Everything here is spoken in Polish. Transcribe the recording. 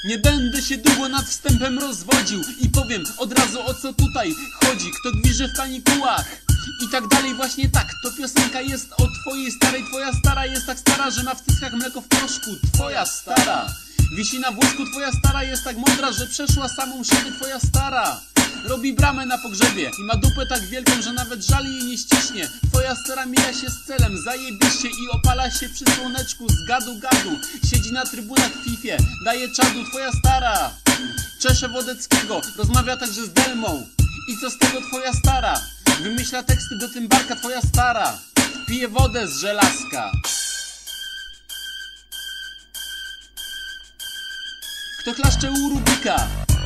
Nie będę się długo nad wstępem rozwodził i powiem od razu, o co tutaj chodzi. Kto gwizdże w kanikułach i tak dalej, właśnie tak. To piosenka jest o twojej starej. Twoja stara jest tak stara, że ma w cyckach mleko w proszku. Twoja stara wisi na włosku. Twoja stara jest tak mądra, że przeszła samą siebie. Twoja stara robi bramę na pogrzebie i ma dupę tak wielką, że nawet żal jej nie ściśnie. Twoja stara mija się z celem, zajebiście, i opala się przy słoneczku z gadu gadu. Siedzi na trybunach w fifie, daje czadu. Twoja stara czesze Wodeckiego, rozmawia także z Delmą. I co z tego? Twoja stara wymyśla teksty do Tymbarka. Twoja stara pije wodę z żelazka. Kto klaszcze u Rubika